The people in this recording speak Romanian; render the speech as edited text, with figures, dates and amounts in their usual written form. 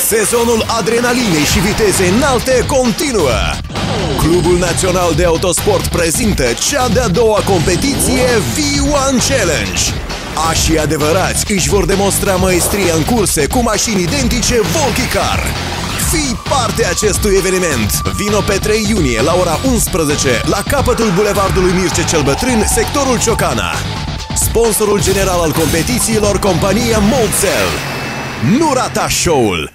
Sezonul adrenalinei și vitezei înalte continuă. Clubul Național de Autosport prezintă cea de-a doua competiție V1 Challenge. Așii adevărați își vor demonstra maestria în curse cu mașini identice Volkicar. Fii parte acestui eveniment. Vino pe 3 iunie la ora 11 la capătul bulevardului Mircea cel Bătrân, sectorul Ciocana. Sponsorul general al competițiilor, compania Moldsel. Nu rata show-ul!